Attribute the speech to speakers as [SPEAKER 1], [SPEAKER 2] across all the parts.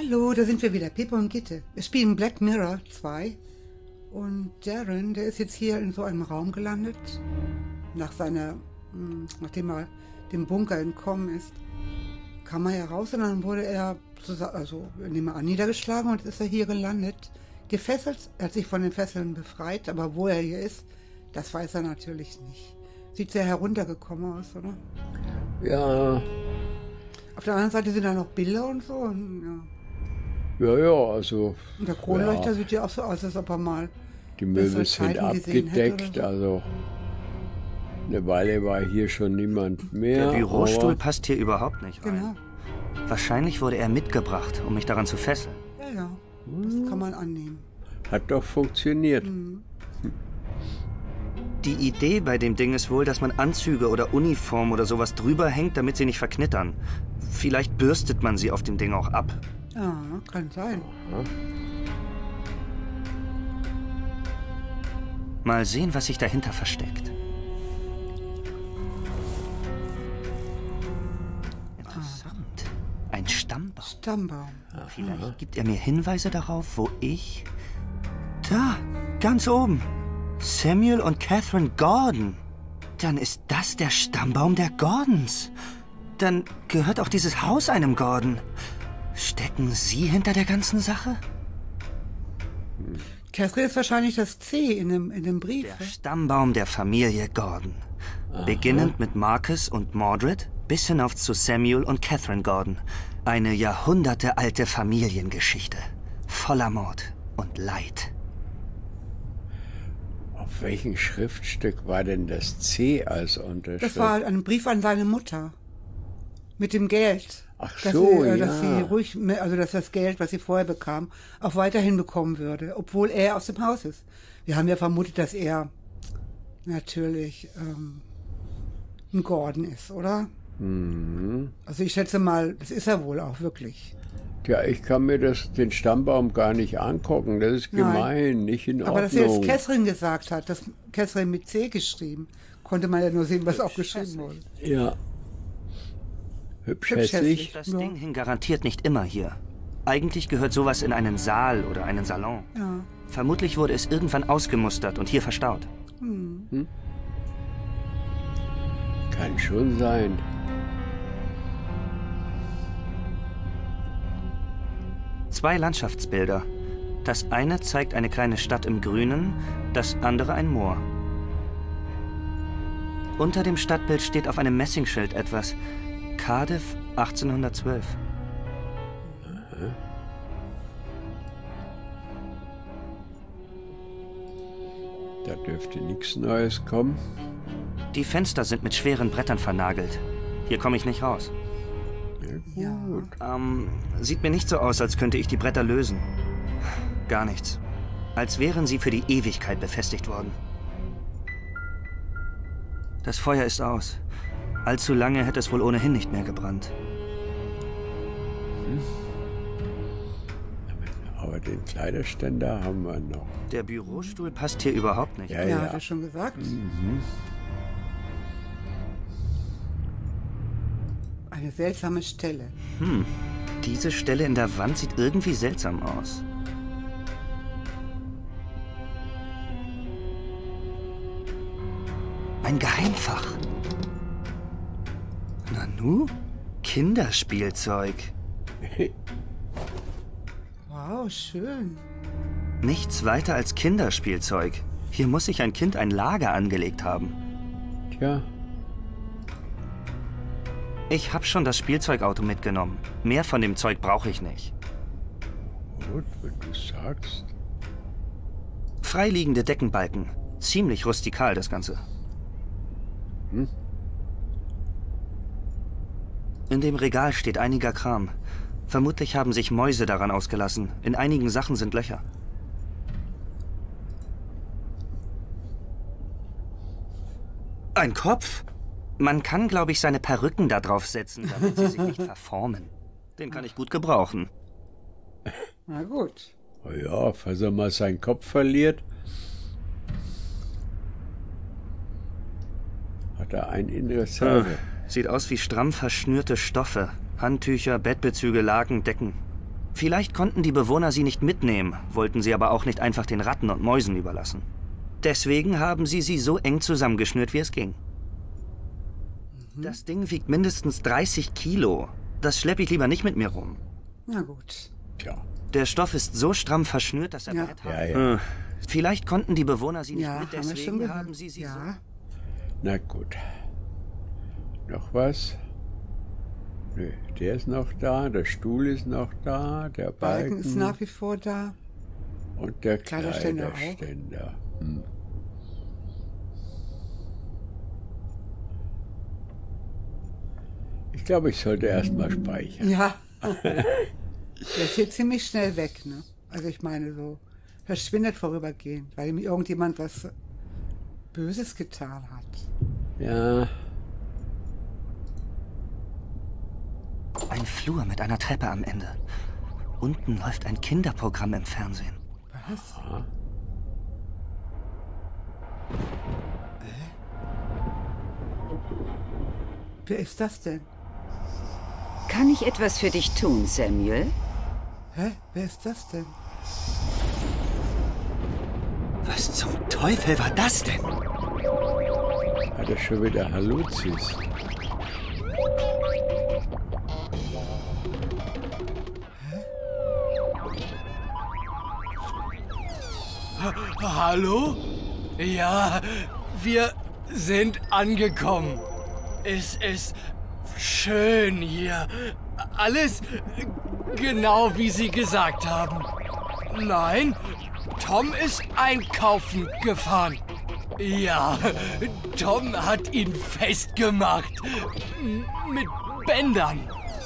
[SPEAKER 1] Hallo, da sind wir wieder, Pippa und Gitte. Wir spielen Black Mirror 2 und Darren, der ist jetzt hier in so einem Raum gelandet, nachdem er dem Bunker entkommen ist, kam er heraus und dann wurde er, nehmen wir an, niedergeschlagen und ist er hier gelandet, gefesselt. Er hat sich von den Fesseln befreit, aber wo er hier ist, das weiß er natürlich nicht. Sieht sehr heruntergekommen aus, oder?
[SPEAKER 2] Ja.
[SPEAKER 1] Auf der anderen Seite sind da noch Bilder und so. Und,
[SPEAKER 2] ja, also...
[SPEAKER 1] Und der Kronleuchter sieht ja auch so aus, als ob er mal...
[SPEAKER 2] Die Möbel sind abgedeckt, so. Also... Eine Weile war hier schon niemand mehr.
[SPEAKER 3] Der Bürostuhl passt hier überhaupt nicht rein.
[SPEAKER 1] Genau.
[SPEAKER 3] Wahrscheinlich wurde er mitgebracht, um mich daran zu fesseln.
[SPEAKER 1] Ja, das kann man annehmen.
[SPEAKER 2] Hat doch funktioniert.
[SPEAKER 3] Die Idee bei dem Ding ist wohl, dass man Anzüge oder Uniform oder sowas drüber hängt, damit sie nicht verknittern. Vielleicht bürstet man sie auf dem Ding auch ab.
[SPEAKER 1] Ja, kann sein.
[SPEAKER 3] Mal sehen, was sich dahinter versteckt. Interessant. Ein Stammbaum.
[SPEAKER 1] Stammbaum.
[SPEAKER 3] Vielleicht gibt er mir Hinweise darauf, wo ich... Da, ganz oben. Samuel und Catherine Gordon. Dann ist das der Stammbaum der Gordons. Dann gehört auch dieses Haus einem Gordon. Stecken Sie hinter der ganzen Sache?
[SPEAKER 1] Catherine ist wahrscheinlich das C in dem Brief.
[SPEAKER 3] Der Stammbaum der Familie Gordon. Beginnend mit Marcus und Mordred bis hinauf zu Samuel und Catherine Gordon. Eine jahrhundertealte Familiengeschichte. Voller Mord und Leid.
[SPEAKER 2] Auf welchem Schriftstück war denn das C als Unterschrift?
[SPEAKER 1] Das war ein Brief an seine Mutter. Mit dem Geld.
[SPEAKER 2] Ach
[SPEAKER 1] dass
[SPEAKER 2] so,
[SPEAKER 1] sie,
[SPEAKER 2] ja.
[SPEAKER 1] Dass sie ruhig, also dass das Geld, was sie vorher bekam, auch weiterhin bekommen würde, obwohl er aus dem Haus ist. Wir haben ja vermutet, dass er natürlich ein Gordon ist, oder?
[SPEAKER 2] Mhm.
[SPEAKER 1] Also ich schätze mal, das ist er wohl auch wirklich.
[SPEAKER 2] Ja, ich kann mir den Stammbaum gar nicht angucken. Das ist gemein, nicht in Ordnung.
[SPEAKER 1] Aber dass er jetzt Catherine gesagt hat, dass Catherine mit C geschrieben, konnte man ja nur sehen, was auch geschrieben wurde.
[SPEAKER 2] Ja. Hübsch hässlich.
[SPEAKER 3] Das Ding hing garantiert nicht immer hier. Eigentlich gehört sowas in einen Saal oder einen Salon.
[SPEAKER 1] Ja.
[SPEAKER 3] Vermutlich wurde es irgendwann ausgemustert und hier verstaut.
[SPEAKER 2] Kann schon sein.
[SPEAKER 3] Zwei Landschaftsbilder. Das eine zeigt eine kleine Stadt im Grünen, das andere ein Moor. Unter dem Stadtbild steht auf einem Messingschild etwas. Cardiff 1812.
[SPEAKER 2] Da dürfte nichts Neues kommen.
[SPEAKER 3] Die Fenster sind mit schweren Brettern vernagelt. Hier komme ich nicht raus.
[SPEAKER 2] Ja, gut.
[SPEAKER 3] Sieht mir nicht so aus, als könnte ich die Bretter lösen. Gar nichts. Als wären sie für die Ewigkeit befestigt worden. Das Feuer ist aus. Allzu lange hätte es wohl ohnehin nicht mehr gebrannt.
[SPEAKER 2] Aber den Kleiderständer haben wir noch.
[SPEAKER 3] Der Bürostuhl passt hier überhaupt nicht.
[SPEAKER 2] Ja,
[SPEAKER 1] Hat er schon gesagt. Eine seltsame Stelle.
[SPEAKER 3] Diese Stelle in der Wand sieht irgendwie seltsam aus. Ein Geheimfach. Nanu? Kinderspielzeug.
[SPEAKER 1] Wow, schön.
[SPEAKER 3] Nichts weiter als Kinderspielzeug. Hier muss sich ein Kind ein Lager angelegt haben.
[SPEAKER 2] Tja.
[SPEAKER 3] Ich habe schon das Spielzeugauto mitgenommen. Mehr von dem Zeug brauche ich nicht.
[SPEAKER 2] Gut, wenn du sagst.
[SPEAKER 3] Freiliegende Deckenbalken. Ziemlich rustikal, das Ganze. In dem Regal steht einiger Kram. Vermutlich haben sich Mäuse daran ausgelassen. In einigen Sachen sind Löcher. Ein Kopf? Man kann, glaube ich, seine Perücken da drauf setzen, damit sie sich nicht verformen. Den kann ich gut gebrauchen.
[SPEAKER 1] Na gut.
[SPEAKER 2] Oh ja, falls er mal seinen Kopf verliert, hat er ein in Reserve.
[SPEAKER 3] Sieht aus wie stramm verschnürte Stoffe. Handtücher, Bettbezüge, Laken, Decken. Vielleicht konnten die Bewohner sie nicht mitnehmen, wollten sie aber auch nicht einfach den Ratten und Mäusen überlassen. Deswegen haben sie so eng zusammengeschnürt, wie es ging. Das Ding wiegt mindestens 30 Kilo. Das schleppe ich lieber nicht mit mir rum.
[SPEAKER 1] Na gut.
[SPEAKER 2] Tja.
[SPEAKER 3] Der Stoff ist so stramm verschnürt, dass er Brett hat. Vielleicht konnten die Bewohner sie nicht mit, deswegen haben sie so...
[SPEAKER 2] Na gut. Noch was? Nö, der ist noch da, der Stuhl ist noch da, der Balken
[SPEAKER 1] ist nach wie vor da.
[SPEAKER 2] Und der
[SPEAKER 1] Kleiderständer.
[SPEAKER 2] Ich glaube, ich sollte erst mal speichern.
[SPEAKER 1] Ja. Der ist hier ziemlich schnell weg, ne? Also ich meine so, verschwindet vorübergehend, weil ihm irgendjemand was Böses getan hat.
[SPEAKER 2] Ja.
[SPEAKER 3] Ein Flur mit einer Treppe am Ende. Unten läuft ein Kinderprogramm im Fernsehen.
[SPEAKER 1] Was? Wer ist das denn?
[SPEAKER 4] Kann ich etwas für dich tun, Samuel?
[SPEAKER 1] Hä? Wer ist das denn?
[SPEAKER 3] Was zum Teufel war das denn?
[SPEAKER 2] Hat er schon wieder Halluzis?
[SPEAKER 5] Hallo? Ja, wir sind angekommen. Es ist schön hier. Alles genau wie Sie gesagt haben. Nein, Tom ist einkaufen gefahren. Ja, Tom hat ihn festgemacht. Mit Bändern.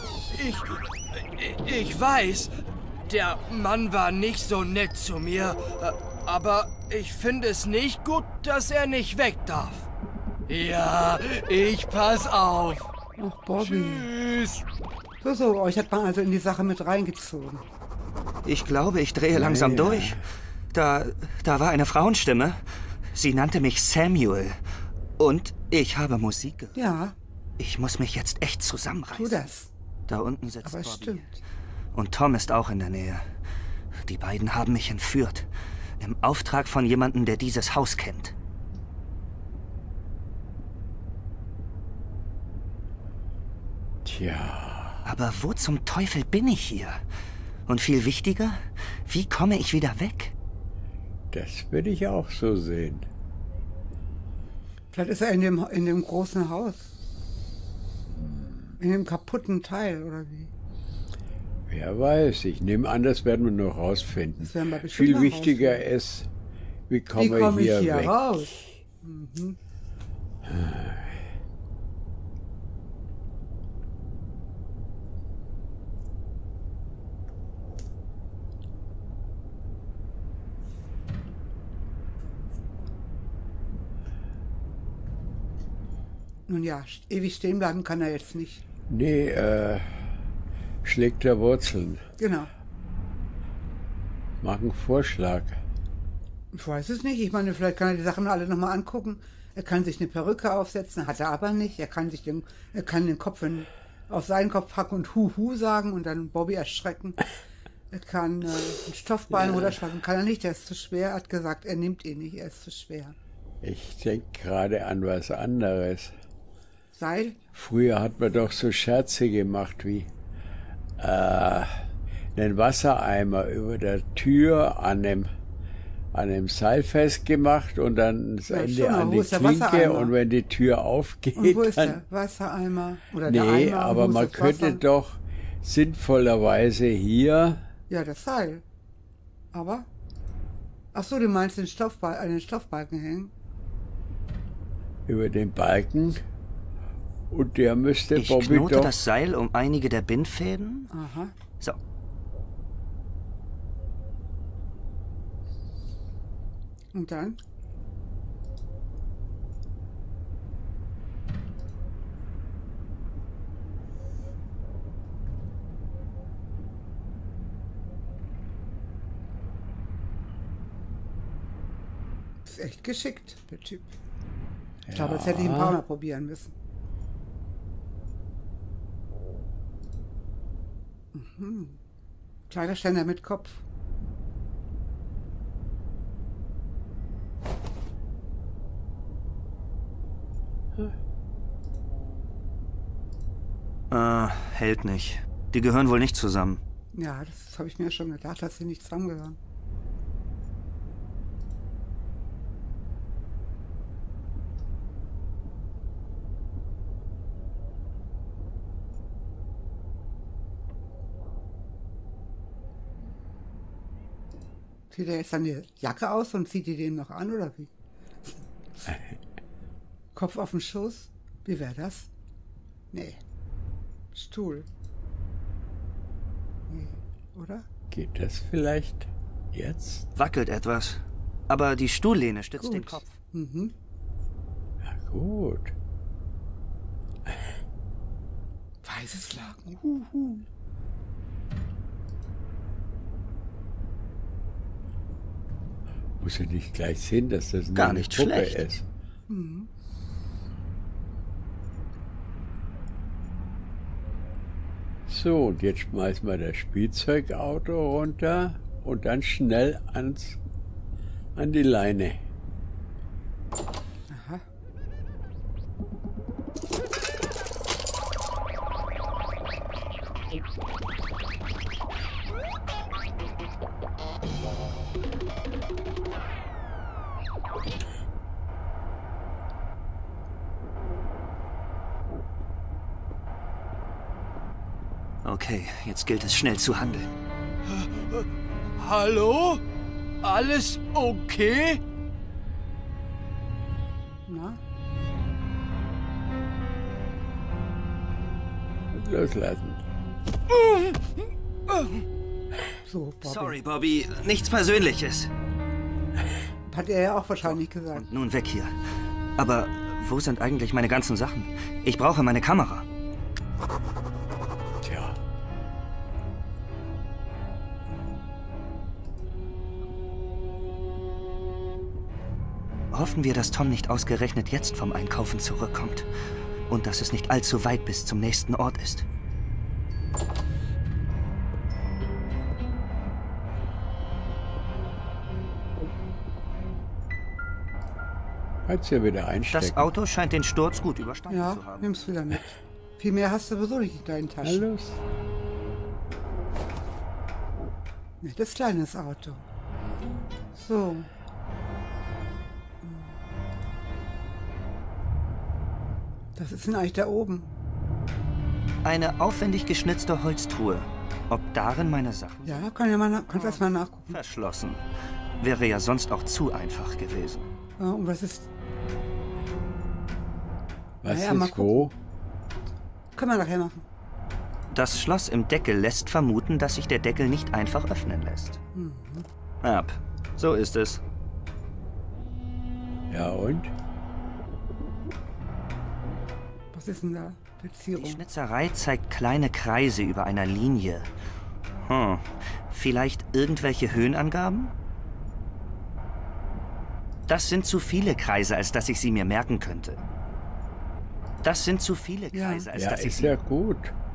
[SPEAKER 5] Ich weiß, der Mann war nicht so nett zu mir. Aber ich finde es nicht gut, dass er nicht weg darf. Ja, ich pass auf.
[SPEAKER 1] Ach, Bobby.
[SPEAKER 5] Tschüss.
[SPEAKER 1] So, euch hat man also in die Sache mit reingezogen.
[SPEAKER 3] Ich glaube, ich drehe langsam durch. Da war eine Frauenstimme. Sie nannte mich Samuel. Und ich habe Musik gehört.
[SPEAKER 1] Ja.
[SPEAKER 3] Ich muss mich jetzt echt zusammenreißen.
[SPEAKER 1] Tu das.
[SPEAKER 3] Da unten sitzt
[SPEAKER 1] Aber es
[SPEAKER 3] Bobby.
[SPEAKER 1] stimmt.
[SPEAKER 3] Und Tom ist auch in der Nähe. Die beiden haben mich entführt. Im Auftrag von jemandem, der dieses Haus kennt.
[SPEAKER 2] Tja.
[SPEAKER 3] Aber wo zum Teufel bin ich hier? Und viel wichtiger, wie komme ich wieder weg?
[SPEAKER 2] Das würde ich auch so sehen.
[SPEAKER 1] Vielleicht ist er in dem großen Haus. In dem kaputten Teil, oder wie?
[SPEAKER 2] Wer weiß, ich nehme an, das werden wir noch rausfinden.
[SPEAKER 1] Das werden wir bestimmt
[SPEAKER 2] Viel
[SPEAKER 1] noch
[SPEAKER 2] wichtiger
[SPEAKER 1] rausfinden.
[SPEAKER 2] ist, wie komme ich hier weg?
[SPEAKER 1] Raus? Mhm. Nun ja, ewig stehen bleiben kann er jetzt nicht.
[SPEAKER 2] Nee, schlägt er Wurzeln.
[SPEAKER 1] Genau.
[SPEAKER 2] Mach einen Vorschlag.
[SPEAKER 1] Ich weiß es nicht. Ich meine, vielleicht kann er die Sachen alle nochmal angucken. Er kann sich eine Perücke aufsetzen, hat er aber nicht. Er kann den Kopf auf seinen Kopf packen und Hu sagen und dann Bobby erschrecken. Er kann einen Stoffballen runterschmeißen. Kann er nicht, der ist zu schwer. Er hat gesagt, er nimmt ihn nicht, er ist zu schwer.
[SPEAKER 2] Ich denke gerade an was anderes.
[SPEAKER 1] Seil?
[SPEAKER 2] Früher hat man doch so Scherze gemacht wie einen Wassereimer über der Tür an dem Seil festgemacht und dann das Ende an die Klinke und wenn die Tür aufgeht,
[SPEAKER 1] und wo ist
[SPEAKER 2] dann...
[SPEAKER 1] der Wassereimer? Oder
[SPEAKER 2] nee,
[SPEAKER 1] der Eimer,
[SPEAKER 2] aber man könnte
[SPEAKER 1] Wasser?
[SPEAKER 2] doch sinnvollerweise hier...
[SPEAKER 1] Ja, das Seil. Aber? Ach so, du meinst den Stoffbalken hängen?
[SPEAKER 2] über den Balken und der müsste
[SPEAKER 3] Ich
[SPEAKER 2] Bobby
[SPEAKER 3] knote
[SPEAKER 2] doch...
[SPEAKER 3] das Seil um einige der Bindfäden.
[SPEAKER 1] Aha.
[SPEAKER 3] So.
[SPEAKER 1] Und dann? Ist echt geschickt, der Typ. Ich glaube, das hätte ich ein paar Mal probieren müssen. Mhm. Kleiderständer mit Kopf.
[SPEAKER 3] Hält nicht. Die gehören wohl nicht zusammen.
[SPEAKER 1] Ja, das habe ich mir schon gedacht, dass sie nicht zusammengehören. Zieht er jetzt seine Jacke aus und zieht die dem noch an, oder wie? Kopf auf den Schoß? Wie wäre das? Nee. Stuhl. Nee, oder?
[SPEAKER 2] Geht das vielleicht jetzt?
[SPEAKER 3] Wackelt etwas. Aber die Stuhllehne stützt den Kopf.
[SPEAKER 1] Mhm.
[SPEAKER 2] Ja, gut.
[SPEAKER 1] Weißes Laken.
[SPEAKER 2] Muss ja nicht gleich sehen, dass das
[SPEAKER 3] Gar
[SPEAKER 2] eine
[SPEAKER 3] nicht
[SPEAKER 2] Puppe
[SPEAKER 3] schlecht.
[SPEAKER 2] ist.
[SPEAKER 1] Mhm.
[SPEAKER 2] So, und jetzt schmeißen wir das Spielzeugauto runter und dann schnell an die Leine.
[SPEAKER 1] Aha.
[SPEAKER 3] Okay, jetzt gilt es schnell zu handeln.
[SPEAKER 5] Hallo? Alles okay?
[SPEAKER 1] Na?
[SPEAKER 2] Und loslassen.
[SPEAKER 1] So, Bobby.
[SPEAKER 3] Sorry, Bobby. Nichts Persönliches.
[SPEAKER 1] Hat er ja auch wahrscheinlich gesagt.
[SPEAKER 3] Und nun weg hier. Aber wo sind eigentlich meine ganzen Sachen? Ich brauche meine Kamera.
[SPEAKER 2] Tja.
[SPEAKER 3] Hoffen wir, dass Tom nicht ausgerechnet jetzt vom Einkaufen zurückkommt. Und dass es nicht allzu weit bis zum nächsten Ort ist.
[SPEAKER 2] Kannst ja wieder einstecken.
[SPEAKER 3] Das Auto scheint den Sturz gut überstanden
[SPEAKER 1] Ja,
[SPEAKER 3] zu haben.
[SPEAKER 1] nimm's wieder mit. Viel mehr hast du sowieso nicht in deinen
[SPEAKER 2] Na
[SPEAKER 1] Taschen.
[SPEAKER 2] los.
[SPEAKER 1] Nettes kleines Auto. So. Was ist denn eigentlich da oben?
[SPEAKER 3] Eine aufwendig geschnitzte Holztruhe. Ob darin meine Sachen
[SPEAKER 1] Ja, kannst erst mal nachgucken.
[SPEAKER 3] verschlossen? Wäre ja sonst auch zu einfach gewesen.
[SPEAKER 1] Und was ist...
[SPEAKER 2] Was
[SPEAKER 1] Naja, mal
[SPEAKER 2] ist wo?
[SPEAKER 1] Können wir nachher machen.
[SPEAKER 3] Das Schloss im Deckel lässt vermuten, dass sich der Deckel nicht einfach öffnen lässt. Ab. So ist es.
[SPEAKER 2] Ja und?
[SPEAKER 1] Was ist denn da?
[SPEAKER 3] Die
[SPEAKER 1] Verzierung.
[SPEAKER 3] Schnitzerei zeigt kleine Kreise über einer Linie. Vielleicht irgendwelche Höhenangaben? Das sind zu viele Kreise, als dass ich sie mir merken könnte. Das sind zu viele Kreise, als
[SPEAKER 2] Ja,
[SPEAKER 3] dass ich
[SPEAKER 2] ist
[SPEAKER 3] sie...
[SPEAKER 2] ja gut.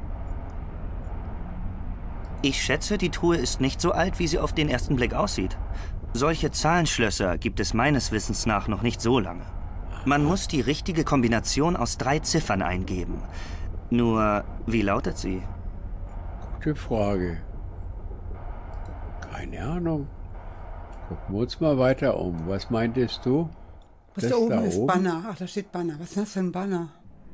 [SPEAKER 3] Ich schätze, die Truhe ist nicht so alt, wie sie auf den ersten Blick aussieht. Solche Zahlenschlösser gibt es meines Wissens nach noch nicht so lange. Man muss die richtige Kombination aus 3 Ziffern eingeben. Nur, wie lautet sie?
[SPEAKER 2] Gute Frage. Keine Ahnung. Gucken wir uns mal weiter um. Was meintest du?
[SPEAKER 1] Was
[SPEAKER 2] Das
[SPEAKER 1] da oben
[SPEAKER 2] da
[SPEAKER 1] ist?
[SPEAKER 2] oben?
[SPEAKER 1] Banner. Ach, da steht Banner. Was ist das für ein Banner?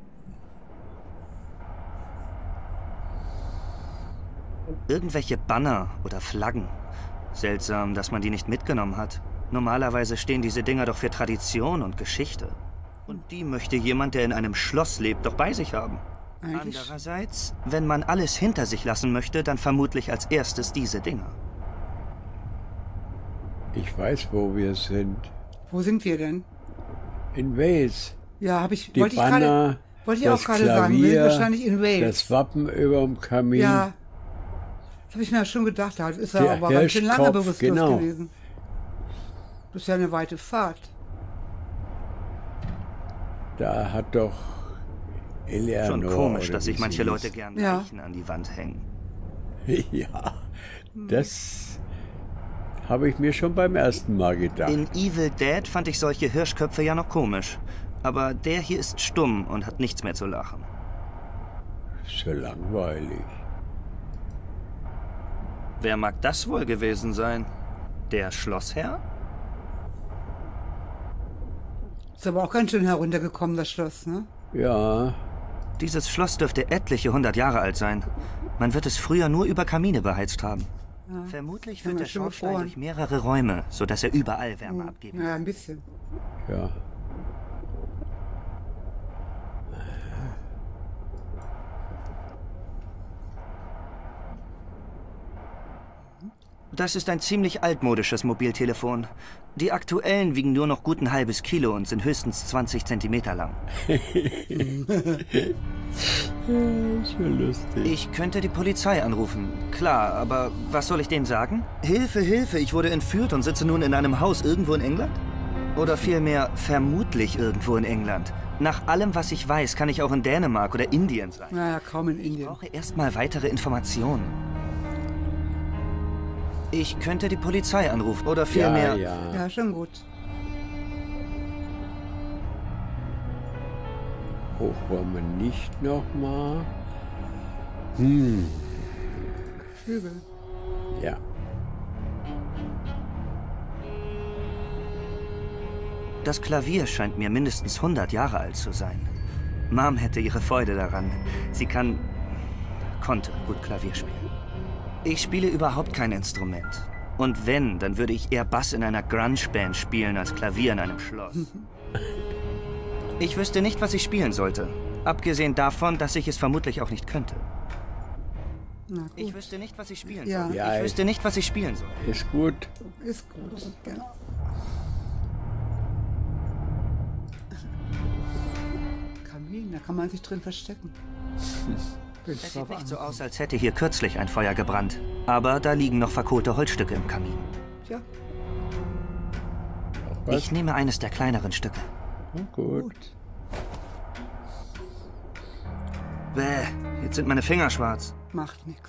[SPEAKER 3] Irgendwelche Banner oder Flaggen. Seltsam, dass man die nicht mitgenommen hat. Normalerweise stehen diese Dinger doch für Tradition und Geschichte. Und die möchte jemand, der in einem Schloss lebt, doch bei sich haben.
[SPEAKER 1] Eigentlich.
[SPEAKER 3] Andererseits, wenn man alles hinter sich lassen möchte, dann vermutlich als erstes diese Dinger.
[SPEAKER 2] Ich weiß, wo wir sind.
[SPEAKER 1] Wo sind wir denn?
[SPEAKER 2] In Wales.
[SPEAKER 1] Ja,
[SPEAKER 2] Die
[SPEAKER 1] wollte ich
[SPEAKER 2] Banner,
[SPEAKER 1] auch
[SPEAKER 2] das
[SPEAKER 1] gerade sagen. Wir sind
[SPEAKER 2] Klavier,
[SPEAKER 1] wahrscheinlich in Wales.
[SPEAKER 2] das Wappen über dem Kamin.
[SPEAKER 1] Ja. Das habe ich mir ja schon gedacht. Da ist er
[SPEAKER 2] Der
[SPEAKER 1] aber ganz schön lange
[SPEAKER 2] Hirschkopf,
[SPEAKER 1] bewusstlos
[SPEAKER 2] genau.
[SPEAKER 1] gewesen. Das ist ja eine weite Fahrt.
[SPEAKER 2] Da hat doch Eleanor...
[SPEAKER 3] Schon komisch,
[SPEAKER 2] oder
[SPEAKER 3] dass sich
[SPEAKER 2] wie
[SPEAKER 3] manche
[SPEAKER 2] sie
[SPEAKER 3] Leute
[SPEAKER 2] hieß.
[SPEAKER 3] gern
[SPEAKER 1] Ja.
[SPEAKER 3] Leichen an die Wand hängen.
[SPEAKER 2] Ja, Das habe ich mir schon beim ersten Mal gedacht.
[SPEAKER 3] In Evil Dead fand ich solche Hirschköpfe ja noch komisch. Aber der hier ist stumm und hat nichts mehr zu lachen.
[SPEAKER 2] So langweilig.
[SPEAKER 3] Wer mag das wohl gewesen sein? Der Schlossherr?
[SPEAKER 1] Ist aber auch ganz schön heruntergekommen, das Schloss, ne?
[SPEAKER 2] Ja.
[SPEAKER 3] Dieses Schloss dürfte etliche 100 Jahre alt sein. Man wird es früher nur über Kamine beheizt haben. Ja. Vermutlich führt der Schornstein durch mehrere Räume, sodass er überall Wärme abgeben kann.
[SPEAKER 1] Ja, ein bisschen.
[SPEAKER 2] Ja.
[SPEAKER 3] Das ist ein ziemlich altmodisches Mobiltelefon. Die aktuellen wiegen nur noch gut ein halbes Kilo und sind höchstens 20 Zentimeter lang.
[SPEAKER 2] Schon lustig.
[SPEAKER 3] Ich könnte die Polizei anrufen. Klar, aber was soll ich denen sagen? Hilfe, Hilfe, ich wurde entführt und sitze nun in einem Haus irgendwo in England? Oder vielmehr vermutlich irgendwo in England. Nach allem, was ich weiß, kann ich auch in Dänemark oder Indien sein.
[SPEAKER 1] Naja, kaum in Indien.
[SPEAKER 3] Ich brauche erstmal weitere Informationen. Ich könnte die Polizei anrufen oder vielmehr...
[SPEAKER 1] Ja, schon gut.
[SPEAKER 2] Hoch wollen wir nicht nochmal.
[SPEAKER 1] Flügel.
[SPEAKER 2] Ja.
[SPEAKER 3] Das Klavier scheint mir mindestens 100 Jahre alt zu sein. Mom hätte ihre Freude daran. Sie konnte gut Klavier spielen. Ich spiele überhaupt kein Instrument. Und wenn, dann würde ich eher Bass in einer Grunge-Band spielen als Klavier in einem Schloss. Ich wüsste nicht, was ich spielen sollte. Abgesehen davon, dass ich es vermutlich auch nicht könnte. Ich wüsste nicht, was ich spielen sollte.
[SPEAKER 2] Ja,
[SPEAKER 3] ich wüsste nicht, was ich spielen soll.
[SPEAKER 2] Ist gut.
[SPEAKER 1] Ist gut, genau. Kamin, da kann man sich drin verstecken.
[SPEAKER 3] Es sieht nicht so aus, als hätte hier kürzlich ein Feuer gebrannt. Aber da liegen noch verkohlte Holzstücke im Kamin.
[SPEAKER 1] Tja.
[SPEAKER 3] Ich nehme eines der kleineren Stücke.
[SPEAKER 2] Oh, gut.
[SPEAKER 3] Bäh, jetzt sind meine Finger schwarz.
[SPEAKER 1] Macht nichts.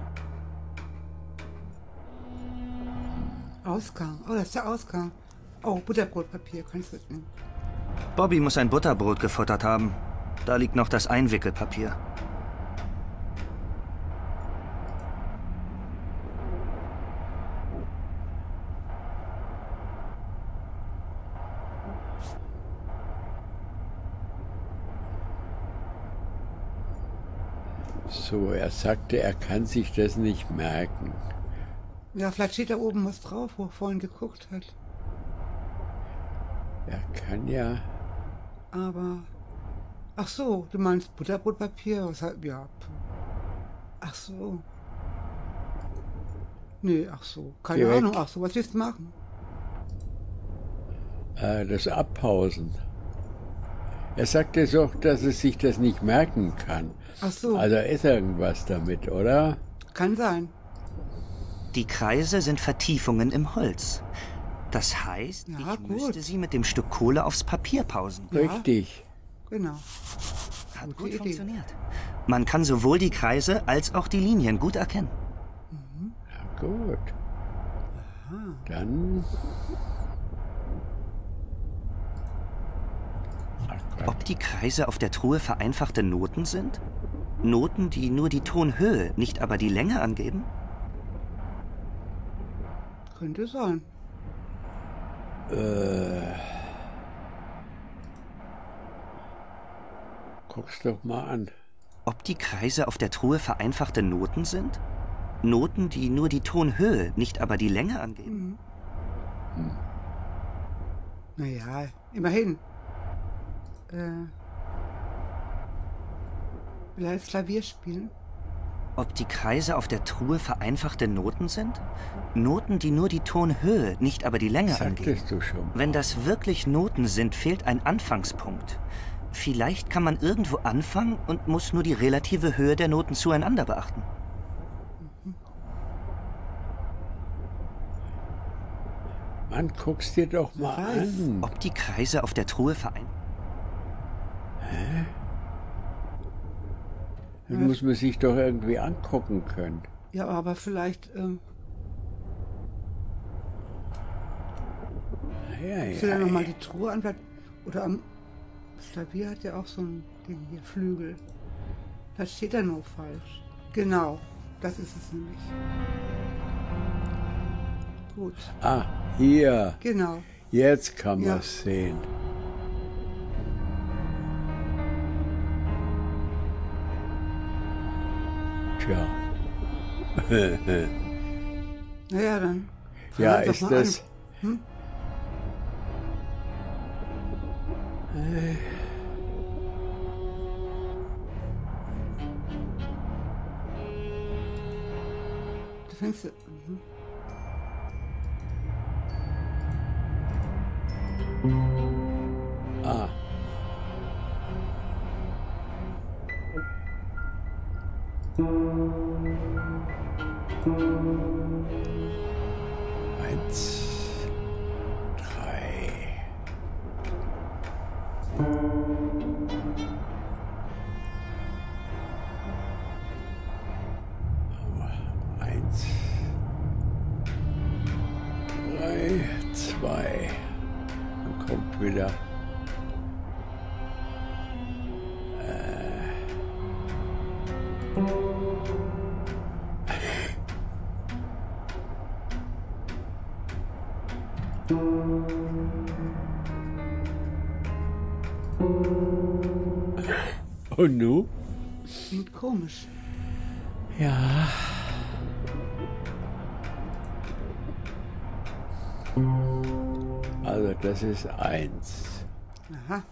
[SPEAKER 1] Ausgang. Oh, das ist der Ausgang. Oh, Butterbrotpapier, kannst du mitnehmen.
[SPEAKER 3] Bobby muss ein Butterbrot gefuttert haben. Da liegt noch das Einwickelpapier.
[SPEAKER 2] So, er sagte, er kann sich das nicht merken.
[SPEAKER 1] Ja, vielleicht steht da oben was drauf, wo er vorhin geguckt hat.
[SPEAKER 2] Er kann ja...
[SPEAKER 1] Aber... Ach so, du meinst Butterbrotpapier? Was halt, ja. Ach so. Nee, ach so. Keine
[SPEAKER 2] Direkt.
[SPEAKER 1] Ahnung, ach so. Was willst du machen?
[SPEAKER 2] Das Abpausen. Er sagte doch, dass er sich das nicht merken kann.
[SPEAKER 1] Ach so.
[SPEAKER 2] Also ist irgendwas damit, oder?
[SPEAKER 1] Kann sein.
[SPEAKER 3] Die Kreise sind Vertiefungen im Holz. Das heißt,
[SPEAKER 1] Ja,
[SPEAKER 3] ich
[SPEAKER 1] gut.
[SPEAKER 3] müsste sie mit dem Stück Kohle aufs Papier pausen.
[SPEAKER 2] Richtig.
[SPEAKER 1] Genau.
[SPEAKER 3] Hat
[SPEAKER 1] Gute
[SPEAKER 3] gut
[SPEAKER 1] Idee.
[SPEAKER 3] funktioniert. Man kann sowohl die Kreise als auch die Linien gut erkennen.
[SPEAKER 2] Ja, gut. Dann... Ach Gott.
[SPEAKER 3] Ob die Kreise auf der Truhe vereinfachte Noten sind? Noten, die nur die Tonhöhe, nicht aber die Länge angeben?
[SPEAKER 1] Könnte sein.
[SPEAKER 2] Guck's doch mal an.
[SPEAKER 3] Ob die Kreise auf der Truhe vereinfachte Noten sind? Noten, die nur die Tonhöhe, nicht aber die Länge angeben?
[SPEAKER 1] Naja, immerhin. Will er das Klavier spielen?
[SPEAKER 3] Ob die Kreise auf der Truhe vereinfachte Noten sind? Noten, die nur die Tonhöhe, nicht aber die Länge angeben.
[SPEAKER 2] Sagtest du schon.
[SPEAKER 3] Wenn das wirklich Noten sind, fehlt ein Anfangspunkt. Vielleicht kann man irgendwo anfangen und muss nur die relative Höhe der Noten zueinander beachten.
[SPEAKER 2] Mann, guck's dir doch mal an.
[SPEAKER 3] Ob die Kreise auf der Truhe vereinfacht?
[SPEAKER 2] Dann muss man sich doch irgendwie angucken können.
[SPEAKER 1] Ja, aber vielleicht Ich will ja nochmal die Truhe an. Oder das Klavier hat ja auch so ein Ding hier, Flügel. Da steht er nur falsch. Genau, das ist es nämlich. Gut.
[SPEAKER 2] Ah, hier.
[SPEAKER 1] Genau.
[SPEAKER 2] Jetzt kann man es sehen. Tja.
[SPEAKER 1] Naja, dann.
[SPEAKER 2] Ja, ist das.
[SPEAKER 1] Du fängst.
[SPEAKER 2] Ah. Eins, 3. Eins, 3, 2. Dann kommt wieder. Und nu?
[SPEAKER 1] Klingt komisch.
[SPEAKER 2] Ja. Also das ist 1.
[SPEAKER 1] Aha.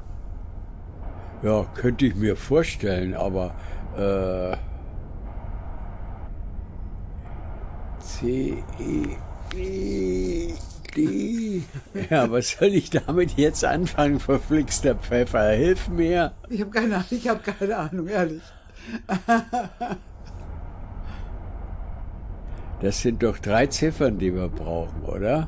[SPEAKER 2] Ja, könnte ich mir vorstellen, aber C, E, E, D. Ja, was soll ich damit jetzt anfangen, verflixter Pfeffer? Hilf mir.
[SPEAKER 1] Ich habe keine Ahnung, ehrlich.
[SPEAKER 2] Das sind doch 3 Ziffern, die wir brauchen, oder?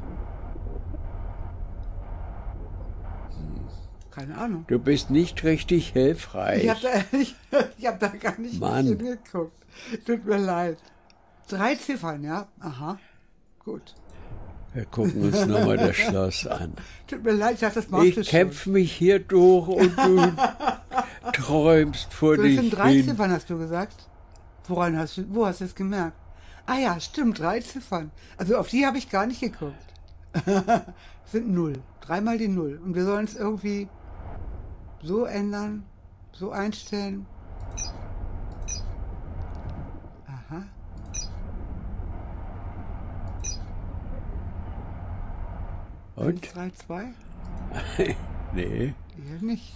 [SPEAKER 1] Keine Ahnung.
[SPEAKER 2] Du bist nicht richtig hilfreich.
[SPEAKER 1] Ich hab da gar nicht
[SPEAKER 2] Mann.
[SPEAKER 1] hingeguckt. Tut mir leid. 3 Ziffern, ja? Aha. Gut.
[SPEAKER 2] Wir gucken uns nochmal das Schloss an.
[SPEAKER 1] Tut mir leid, ich dachte, das machst du schon.
[SPEAKER 2] Ich kämpfe mich hier durch und du träumst vor dich hin.
[SPEAKER 1] Das sind 3 Ziffern, hast du gesagt? Wo hast du es gemerkt? Ah ja, stimmt, 3 Ziffern. Also auf die habe ich gar nicht geguckt. Sind 0. 3 mal die 0. Und wir sollen es irgendwie so ändern, so einstellen. Aha.
[SPEAKER 2] Und?
[SPEAKER 1] 1, 3, 2?
[SPEAKER 2] Nee.
[SPEAKER 1] Ja, nicht.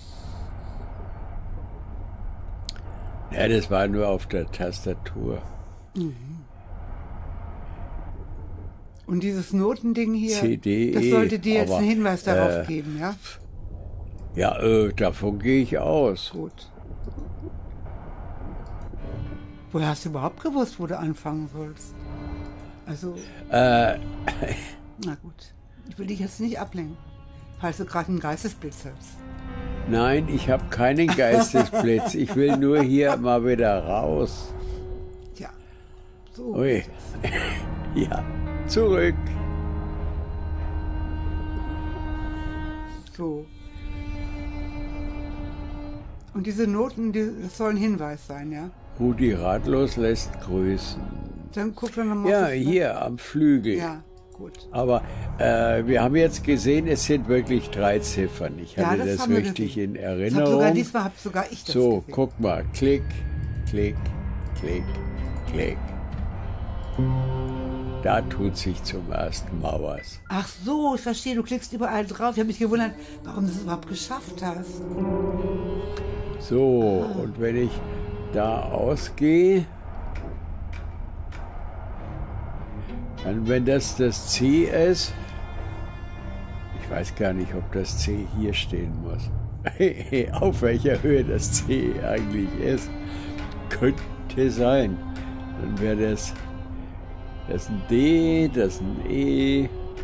[SPEAKER 2] Ja, das war nur auf der Tastatur.
[SPEAKER 1] Und dieses Notending hier,
[SPEAKER 2] CD,
[SPEAKER 1] das sollte dir jetzt einen Hinweis darauf geben, ja?
[SPEAKER 2] Ja, davon gehe ich aus.
[SPEAKER 1] Gut. Woher hast du überhaupt gewusst, wo du anfangen sollst? Also, na gut. Ich will dich jetzt nicht ablenken, falls du gerade einen Geistesblitz hast.
[SPEAKER 2] Nein, ich habe keinen Geistesblitz. Ich will nur hier mal wieder raus.
[SPEAKER 1] Tja, so.
[SPEAKER 2] Ui. Ja, zurück.
[SPEAKER 1] So. Und diese Noten, das soll ein Hinweis sein, ja?
[SPEAKER 2] Rudi ratlos lässt grüßen.
[SPEAKER 1] Dann guck doch nochmal.
[SPEAKER 2] Ja, hier am Flügel.
[SPEAKER 1] Ja, gut.
[SPEAKER 2] Aber wir haben jetzt gesehen, es sind wirklich 3 Ziffern. Ich hatte das richtig in Erinnerung.
[SPEAKER 1] Diesmal habe sogar ich das
[SPEAKER 2] so,
[SPEAKER 1] gesehen.
[SPEAKER 2] guck mal. Klick, klick, klick, klick. Da tut sich zum ersten Mal was.
[SPEAKER 1] Ach so, ich verstehe. Du klickst überall drauf. Ich habe mich gewundert, warum du es überhaupt geschafft hast.
[SPEAKER 2] So, und wenn ich da ausgehe, dann wenn das C ist, ich weiß gar nicht, ob das C hier stehen muss. Auf welcher Höhe das C eigentlich ist, könnte sein. Dann wäre das ein D, das ein E.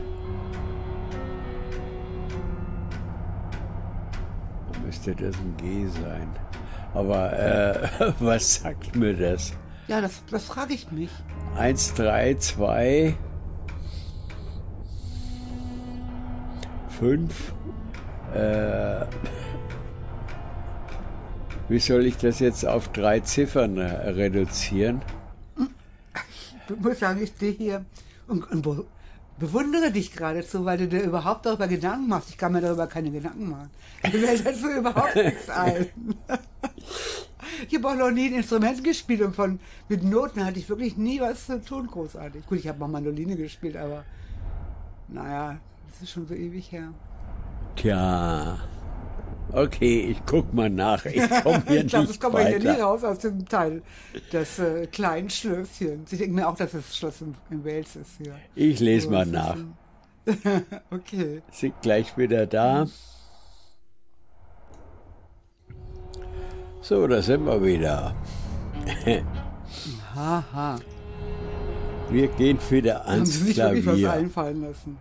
[SPEAKER 2] Dann müsste das ein G sein. Aber was sagt mir das?
[SPEAKER 1] Ja, das frage ich mich.
[SPEAKER 2] 1, 3, 2. 5. Wie soll ich das jetzt auf 3 Ziffern reduzieren?
[SPEAKER 1] Ich muss sagen, ich stehe hier und bewundere dich geradezu, weil du dir überhaupt darüber Gedanken machst. Ich kann mir darüber keine Gedanken machen. Mir fällt dazu überhaupt nichts ein. Ich habe auch noch nie ein Instrument gespielt und mit Noten hatte ich wirklich nie was zu tun, großartig. Gut, ich habe mal Mandoline gespielt, aber naja, das ist schon so ewig her.
[SPEAKER 2] Tja, okay, ich guck mal nach. Ich komme hier
[SPEAKER 1] Ich glaube,
[SPEAKER 2] nicht
[SPEAKER 1] das kommt hier nie
[SPEAKER 2] weiter.
[SPEAKER 1] raus aus diesem Teil des kleinen Schlösschens. Ich denke mir auch, dass das Schloss in Wales ist hier.
[SPEAKER 2] Ich lese
[SPEAKER 1] So,
[SPEAKER 2] mal
[SPEAKER 1] das ist
[SPEAKER 2] nach.
[SPEAKER 1] Okay.
[SPEAKER 2] Sind gleich wieder da. So, da sind wir wieder.
[SPEAKER 1] Haha.
[SPEAKER 2] Wir gehen wieder
[SPEAKER 1] Haben
[SPEAKER 2] ans
[SPEAKER 1] Sie sich wirklich was
[SPEAKER 2] Klavier.
[SPEAKER 1] einfallen lassen?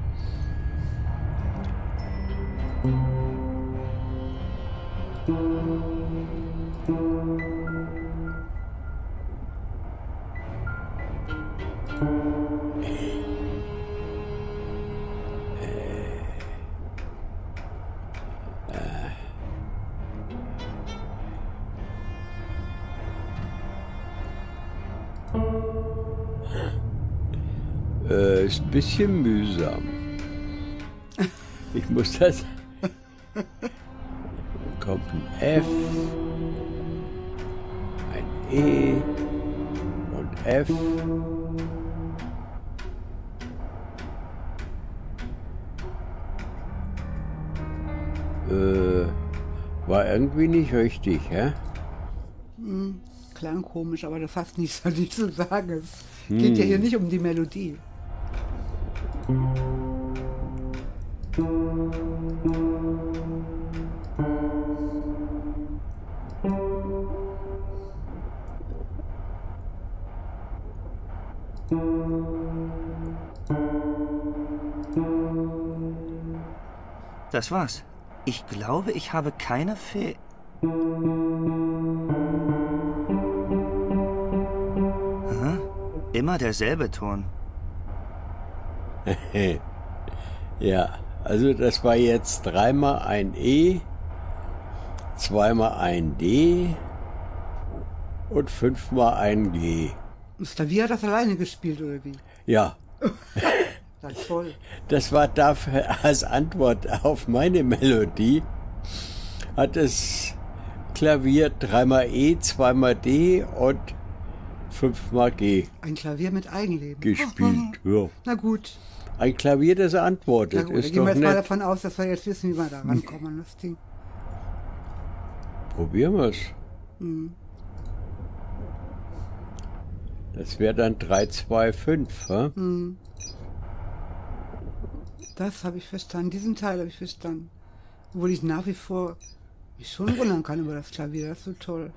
[SPEAKER 2] Ist ein bisschen mühsam. Ich muss das. Dann kommt ein F, ein E und F. War irgendwie nicht richtig, hä?
[SPEAKER 1] Klang komisch, aber das hat nichts zu sagen. Es geht ja hier nicht um die Melodie.
[SPEAKER 3] Das war's. Ich glaube, ich habe keine Fee. Aha. Immer derselbe Ton.
[SPEAKER 2] Ja, also das war jetzt 3-mal ein E, 2-mal ein D und 5-mal ein G.
[SPEAKER 1] Das Klavier hat das alleine gespielt, oder wie?
[SPEAKER 2] Ja,
[SPEAKER 1] Das ist toll.
[SPEAKER 2] das war dafür als Antwort auf meine Melodie, hat das Klavier 3-mal E, 2-mal D und 5-mal G
[SPEAKER 1] Ein Klavier mit Eigenleben.
[SPEAKER 2] gespielt. Ja.
[SPEAKER 1] Na gut.
[SPEAKER 2] Ein Klavier, das
[SPEAKER 1] Na
[SPEAKER 2] antwortet,
[SPEAKER 1] gut, dann
[SPEAKER 2] ist
[SPEAKER 1] gehen wir
[SPEAKER 2] doch
[SPEAKER 1] jetzt mal
[SPEAKER 2] nett.
[SPEAKER 1] davon aus, dass wir jetzt wissen, wie wir da rankommen an das Ding.
[SPEAKER 2] Probieren wir es. Das wäre dann 3, 2, 5. Hä?
[SPEAKER 1] Das habe ich verstanden. Diesen Teil habe ich verstanden. Obwohl ich nach wie vor mich schon wundern kann über das Klavier. Das ist so toll.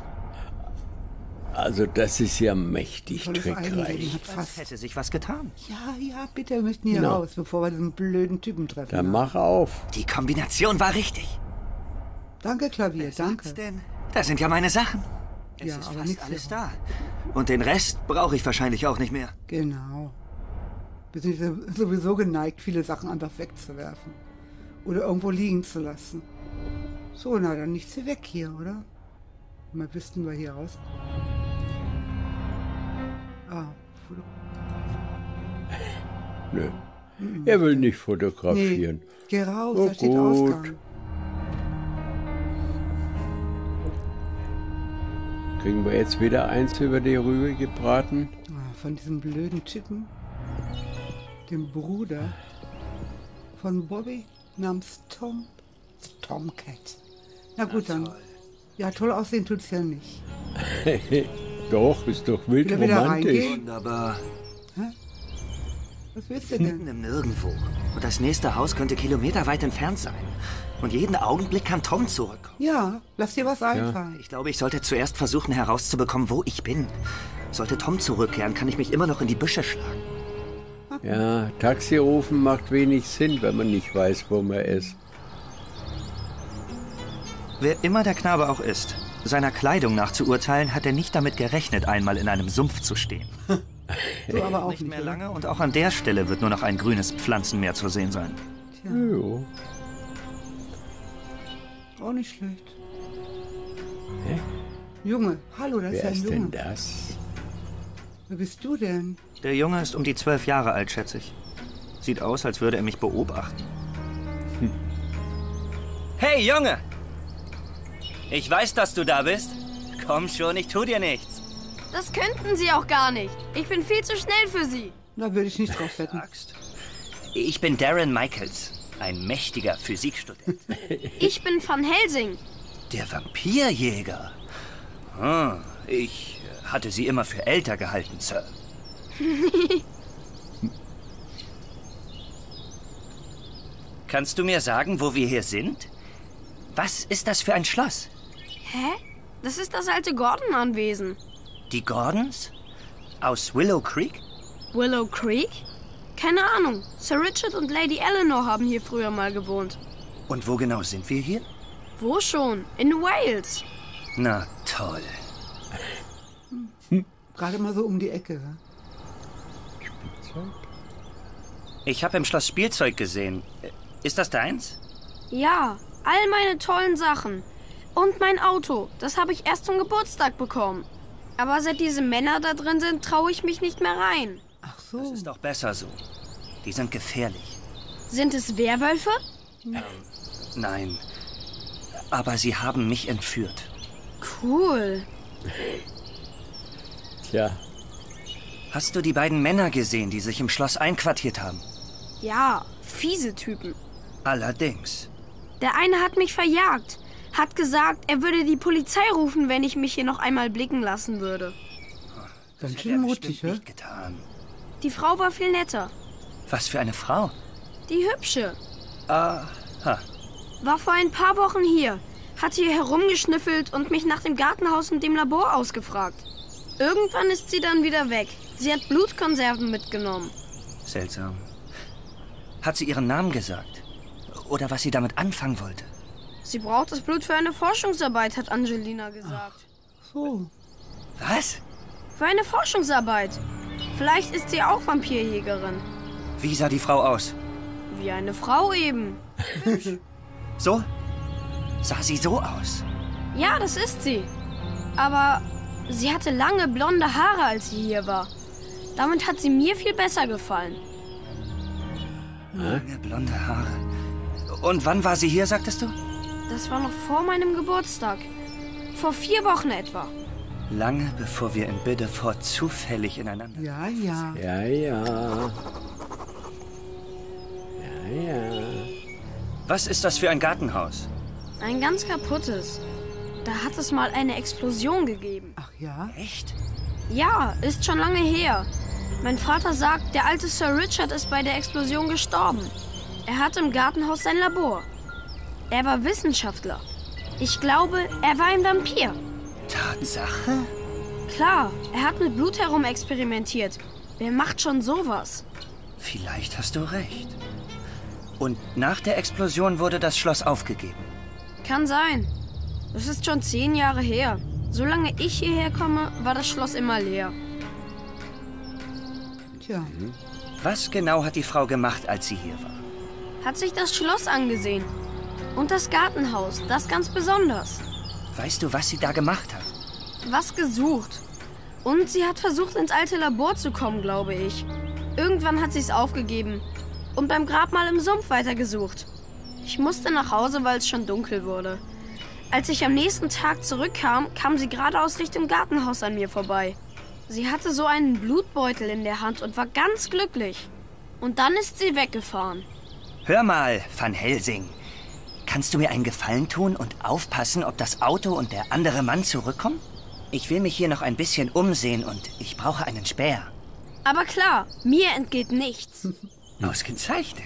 [SPEAKER 2] Also das ist ja mächtig
[SPEAKER 1] Tolles Eigenleben.
[SPEAKER 2] trickreich.
[SPEAKER 1] Hat
[SPEAKER 3] Das
[SPEAKER 1] fast.
[SPEAKER 3] hätte sich was getan.
[SPEAKER 1] Ja, bitte, wir müssen hier
[SPEAKER 2] Ja.
[SPEAKER 1] raus, bevor wir diesen blöden Typen treffen.
[SPEAKER 2] Dann
[SPEAKER 1] Ja.
[SPEAKER 2] mach auf.
[SPEAKER 3] Die Kombination war richtig.
[SPEAKER 1] Danke, Klavier, danke.
[SPEAKER 3] Was denn? Da sind ja meine Sachen. Es
[SPEAKER 1] Ja,
[SPEAKER 3] ist
[SPEAKER 1] aber
[SPEAKER 3] fast
[SPEAKER 1] nichts
[SPEAKER 3] alles
[SPEAKER 1] für
[SPEAKER 3] da. Und den Rest brauche ich wahrscheinlich auch nicht mehr.
[SPEAKER 1] Genau. Wir sind sowieso geneigt, viele Sachen einfach wegzuwerfen. Oder irgendwo liegen zu lassen. So, na, dann nichts hier weg hier, oder? Mal wüssten wir hier rauskommen. Ah, Foto.
[SPEAKER 2] Nö. Er will nicht fotografieren.
[SPEAKER 1] Nee, geh raus,
[SPEAKER 2] Oh,
[SPEAKER 1] da steht
[SPEAKER 2] gut.
[SPEAKER 1] Ausgang.
[SPEAKER 2] Kriegen wir jetzt wieder eins über die Rübe gebraten?
[SPEAKER 1] Ah, von diesem blöden Typen, dem Bruder von Bobby namens Tom. Tomcat. Na gut, dann. Ja, toll aussehen tut's ja nicht.
[SPEAKER 2] Doch, ist doch wild
[SPEAKER 1] Will er wieder
[SPEAKER 2] romantisch.
[SPEAKER 1] reingehen?
[SPEAKER 3] Wunderbar.
[SPEAKER 1] Was willst du denn?
[SPEAKER 3] Mitten im Nirgendwo. Und das nächste Haus könnte kilometerweit entfernt sein. Und jeden Augenblick kann Tom zurückkommen.
[SPEAKER 1] Ja, lass dir was einfallen.
[SPEAKER 3] Ich glaube, ich sollte zuerst versuchen herauszubekommen, wo ich bin. Sollte Tom zurückkehren, kann ich mich immer noch in die Büsche schlagen.
[SPEAKER 2] Ja, Taxi rufen macht wenig Sinn, wenn man nicht weiß, wo man ist.
[SPEAKER 3] Wer immer der Knabe auch ist, seiner Kleidung nach zu urteilen, hat er nicht damit gerechnet, einmal in einem Sumpf zu stehen.
[SPEAKER 1] So aber auch
[SPEAKER 3] Nicht
[SPEAKER 1] nicht,
[SPEAKER 3] mehr
[SPEAKER 1] oder?
[SPEAKER 3] lange und auch an der Stelle wird nur noch ein grünes Pflanzenmeer zu sehen sein.
[SPEAKER 1] Tja,
[SPEAKER 2] Jo.
[SPEAKER 1] auch nicht schlecht.
[SPEAKER 2] Hä?
[SPEAKER 1] Junge, hallo, das
[SPEAKER 2] Wer
[SPEAKER 1] ist ja
[SPEAKER 2] ist
[SPEAKER 1] ein
[SPEAKER 2] denn
[SPEAKER 1] Junge.
[SPEAKER 2] das?
[SPEAKER 1] Wer bist du denn?
[SPEAKER 3] Der Junge ist um die 12 Jahre alt, schätze ich. Sieht aus, als würde er mich beobachten. Hey, Junge! Ich weiß, dass du da bist. Komm schon, ich tu dir nichts.
[SPEAKER 6] Das könnten Sie auch gar nicht. Ich bin viel zu schnell für Sie.
[SPEAKER 1] Da würde ich nicht drauf wetten.
[SPEAKER 3] Sagst. Ich bin Darren Michaels, ein mächtiger Physikstudent.
[SPEAKER 6] Ich bin Van Helsing.
[SPEAKER 3] Der Vampirjäger. Ich hatte sie immer für älter gehalten, Sir. Kannst du mir sagen, wo wir hier sind? Was ist das für ein Schloss?
[SPEAKER 6] Hä? Das ist das alte Gordon-Anwesen.
[SPEAKER 3] Die Gordons? Aus Willow Creek?
[SPEAKER 6] Willow Creek? Keine Ahnung. Sir Richard und Lady Eleanor haben hier früher mal gewohnt.
[SPEAKER 3] Und wo genau sind wir hier?
[SPEAKER 6] Wo schon? In Wales.
[SPEAKER 3] Na toll.
[SPEAKER 1] Gerade mal so um die Ecke. Ja?
[SPEAKER 3] Ich habe im Schloss Spielzeug gesehen. Ist das deins?
[SPEAKER 6] Ja, all meine tollen Sachen. Und mein Auto. Das habe ich erst zum Geburtstag bekommen. Aber seit diese Männer da drin sind, traue ich mich nicht mehr rein.
[SPEAKER 1] Ach so.
[SPEAKER 3] Das ist auch besser so. Die sind gefährlich.
[SPEAKER 6] Sind es Werwölfe?
[SPEAKER 3] Nein. Aber sie haben mich entführt.
[SPEAKER 6] Cool.
[SPEAKER 2] Tja,
[SPEAKER 3] Hast du die beiden Männer gesehen, die sich im Schloss einquartiert haben?
[SPEAKER 6] Ja, fiese Typen.
[SPEAKER 3] Allerdings.
[SPEAKER 6] Der eine hat mich verjagt. Hat gesagt, er würde die Polizei rufen, wenn ich mich hier noch einmal blicken lassen würde.
[SPEAKER 1] Ganz
[SPEAKER 3] Hätte
[SPEAKER 1] schön
[SPEAKER 3] er
[SPEAKER 1] mutig,
[SPEAKER 3] bestimmt
[SPEAKER 1] ja?
[SPEAKER 3] nicht getan.
[SPEAKER 6] Die Frau war viel netter.
[SPEAKER 3] Was für eine Frau.
[SPEAKER 6] Die hübsche.
[SPEAKER 3] Aha.
[SPEAKER 6] War vor ein paar Wochen hier. Hat hier herumgeschnüffelt und mich nach dem Gartenhaus und dem Labor ausgefragt. Irgendwann ist sie dann wieder weg. Sie hat Blutkonserven mitgenommen.
[SPEAKER 3] Seltsam. Hat sie ihren Namen gesagt? Oder was sie damit anfangen wollte?
[SPEAKER 6] Sie braucht das Blut für eine Forschungsarbeit, hat Angelina gesagt.
[SPEAKER 1] So.
[SPEAKER 3] Was?
[SPEAKER 6] Für eine Forschungsarbeit. Vielleicht ist sie auch Vampirjägerin.
[SPEAKER 3] Wie sah die Frau aus?
[SPEAKER 6] Wie eine Frau eben.
[SPEAKER 3] So? Sah sie so aus?
[SPEAKER 6] Ja, das ist sie. Aber sie hatte lange blonde Haare, als sie hier war. Damit hat sie mir viel besser gefallen.
[SPEAKER 3] Lange blonde Haare. Und wann war sie hier, sagtest du?
[SPEAKER 6] Das war noch vor meinem Geburtstag. Vor 4 Wochen etwa.
[SPEAKER 3] Lange bevor wir in Biddeford zufällig ineinander...
[SPEAKER 1] Ja, ja.
[SPEAKER 2] ja, ja. Ja, ja.
[SPEAKER 3] Was ist das für ein Gartenhaus?
[SPEAKER 6] Ein ganz kaputtes. Da hat es mal eine Explosion gegeben.
[SPEAKER 1] Ach ja?
[SPEAKER 3] Echt?
[SPEAKER 6] Ja, ist schon lange her. Mein Vater sagt, der alte Sir Richard ist bei der Explosion gestorben. Er hatte im Gartenhaus sein Labor. Er war Wissenschaftler. Ich glaube, er war ein Vampir.
[SPEAKER 3] Tatsache?
[SPEAKER 6] Klar, er hat mit Blut herumexperimentiert. Wer macht schon sowas?
[SPEAKER 3] Vielleicht hast du recht. Und nach der Explosion wurde das Schloss aufgegeben.
[SPEAKER 6] Kann sein. Das ist schon 10 Jahre her. Solange ich hierher komme, war das Schloss immer leer.
[SPEAKER 1] Tja.
[SPEAKER 3] Was genau hat die Frau gemacht, als sie hier war?
[SPEAKER 6] Hat sich das Schloss angesehen. Und das Gartenhaus, das ganz besonders.
[SPEAKER 3] Weißt du, was sie da gemacht hat?
[SPEAKER 6] Was gesucht. Und sie hat versucht, ins alte Labor zu kommen, glaube ich. Irgendwann hat sie es aufgegeben. Und beim Grabmal im Sumpf weitergesucht. Ich musste nach Hause, weil es schon dunkel wurde. Als ich am nächsten Tag zurückkam, kam sie geradeaus Richtung Gartenhaus an mir vorbei. Sie hatte so einen Blutbeutel in der Hand und war ganz glücklich. Und dann ist sie weggefahren.
[SPEAKER 3] Hör mal, Van Helsing. Kannst du mir einen Gefallen tun und aufpassen, ob das Auto und der andere Mann zurückkommen? Ich will mich hier noch ein bisschen umsehen und ich brauche einen Späher.
[SPEAKER 6] Aber klar, mir entgeht nichts.
[SPEAKER 3] Ausgezeichnet.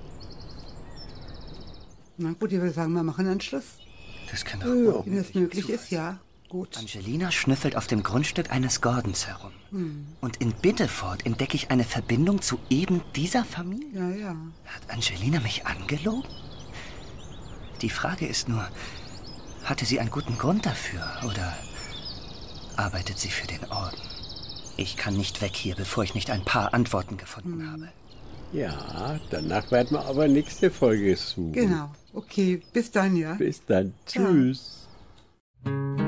[SPEAKER 1] Na gut, ich würde sagen, wir machen einen Schluss.
[SPEAKER 3] Das kann doch
[SPEAKER 1] Ja, wenn das möglich ist, ja. Gut.
[SPEAKER 3] Angelina schnüffelt auf dem Grundstück eines Gordons herum. Und in Biddeford entdecke ich eine Verbindung zu eben dieser Familie.
[SPEAKER 1] Ja, ja.
[SPEAKER 3] Hat Angelina mich angelogen? Die Frage ist nur, hatte sie einen guten Grund dafür oder arbeitet sie für den Orden? Ich kann nicht weg hier, bevor ich nicht ein paar Antworten gefunden habe.
[SPEAKER 2] Ja, danach werden wir aber nächste Folge suchen.
[SPEAKER 1] Genau. Okay, bis dann, ja.
[SPEAKER 2] Bis dann. Tschüss.
[SPEAKER 1] Ja.